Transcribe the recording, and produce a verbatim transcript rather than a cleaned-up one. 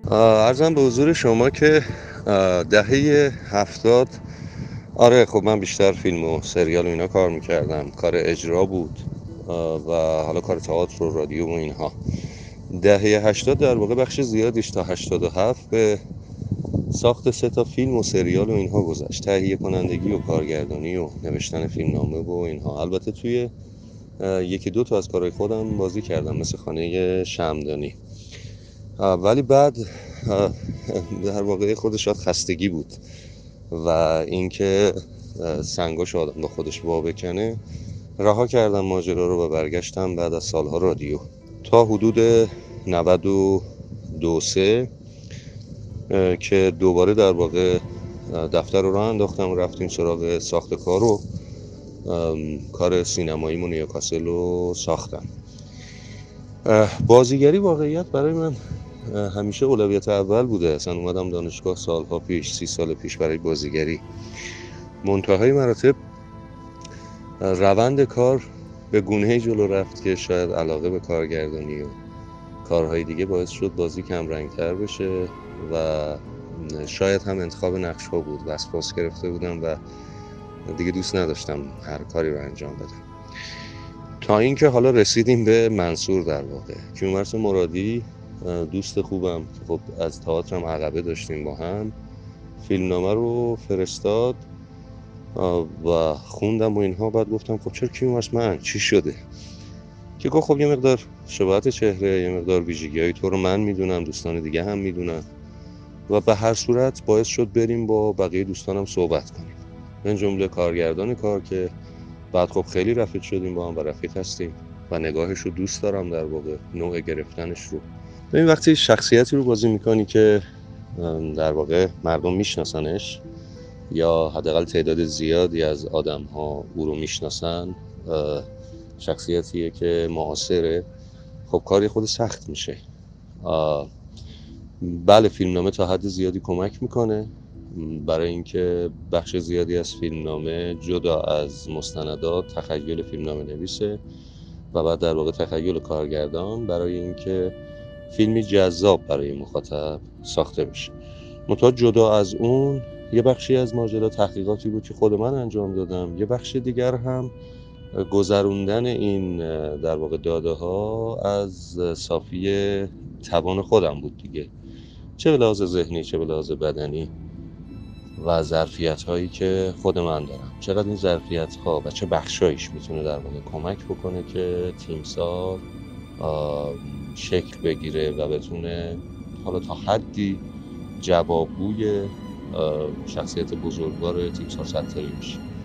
عرضم به حضور شما که آه، دهه هفتاد. آره خب من بیشتر فیلم و سریال و اینا کار میکردم، کار اجرا بود آه، و حالا کار تئاتر و رادیو و اینها. دهه هشتاد در واقع بخش زیادیش تا هشتاد و هفت به ساخت سه تا فیلم و سریال و اینها گذشت، تهیه کنندگی و کارگردانی و نوشتن فیلمنامه و اینها. البته توی آه، یکی دو تا از کارهای خودم بازی کردم، مثل خانه شمعدانی. آه، ولی بعد آه، در واقع خودش شاید خستگی بود و اینکه آه، سنگاش آدم با خودش وا بکنه، رها کردم ماجرا رو و برگشتم بعد از سالها رادیو تا حدود نود و دو سه که دوباره در واقع آه، دفتر رو راه انداختم و رفتیم سراغ ساخت کار رو. ام، کار سینمایی مون نیوکاسل رو ساختم. اه، بازیگری واقعیت برای من اه، همیشه اولویت اول بوده. اصلا اومدم دانشگاه سالها پیش، سی سال پیش، برای بازیگری. منتهای مراتب اه، روند کار به گونه‌ای جلو رفت که شاید علاقه به کارگردانی و کارهای دیگه باعث شد بازی کم رنگتر بشه و شاید هم انتخاب نقش ها بود. وسواس گرفته بودم و دیگه دوست نداشتم هر کاری رو انجام بدم، تا اینکه حالا رسیدیم به منصور. در واقع کیومرث مرادی، دوست خوبم که خب از تئاترم عقبه داشتیم با هم، فیلمنامه رو فرستاد و خوندم و اینها. بعد گفتم خب چرا کیومرث من، چی شده؟ که گفت خب یه مقدار شباهت چهره، یه مقدار ویژگی‌های تو رو من میدونم، دوستان دیگه هم میدونن و به هر صورت باعث شد بریم با بقیه دوستانم صحبت کنیم، من جمله کارگردان کار، که بعد خب خیلی رفیق شدیم با هم و رفیق هستیم و نگاهش رو دوست دارم، در واقع نوع گرفتنش رو. ببین وقتی شخصیتی رو بازی میکنی که در واقع مردم میشناسنش، یا حداقل تعداد زیادی از آدم ها او رو میشناسن، شخصیتیه که معاصره، خب کاری خود سخت میشه. بله فیلمنامه تا حد زیادی کمک میکنه برای اینکه بخش زیادی از فیلمنامه جدا از مستندات تخیل فیلمنامه نویسه و بعد در واقع تخیل کارگردان برای اینکه فیلمی جذاب برای مخاطب ساخته بشه. منتها جدا از اون یه بخشی از ماجرا تحقیقاتی بود که خود من انجام دادم، یه بخش دیگر هم گذروندن این در واقع داده ها از صافی توان خودم بود دیگه، چه به لحاظ ذهنی چه به لحاظ بدنی، و ظرفیت هایی که خود من دارم، چقدر این ظرفیت ها و چه بخشایش میتونه در واقع کمک بکنه که تیمسار شکل بگیره و بتونه حالا تا حدی جوابگوی شخصیت بزرگوار تیمسار ستاری بشه.